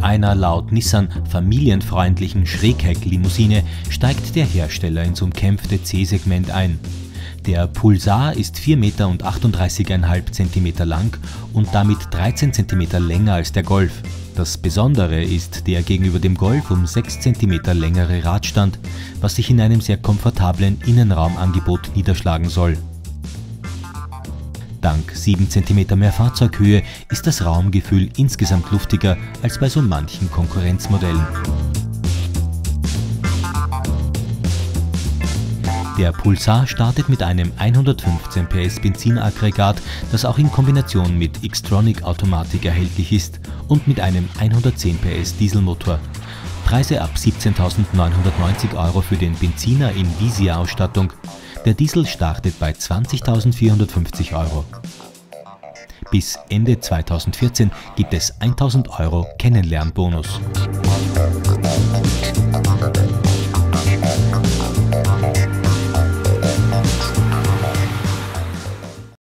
einer laut Nissan familienfreundlichen Schrägheck-Limousine steigt der Hersteller ins umkämpfte C-Segment ein. Der Pulsar ist 4,38,5 cm lang und damit 13 cm länger als der Golf. Das Besondere ist der gegenüber dem Golf um 6 cm längere Radstand, was sich in einem sehr komfortablen Innenraumangebot niederschlagen soll. Dank 7 cm mehr Fahrzeughöhe ist das Raumgefühl insgesamt luftiger als bei so manchen Konkurrenzmodellen. Der Pulsar startet mit einem 115 PS Benzinaggregat, das auch in Kombination mit Xtronic-Automatik erhältlich ist, und mit einem 110 PS Dieselmotor. Preise ab 17.990 € für den Benziner in Visia-Ausstattung. Der Diesel startet bei 20.450 €. Bis Ende 2014 gibt es 1.000 € Kennenlernbonus.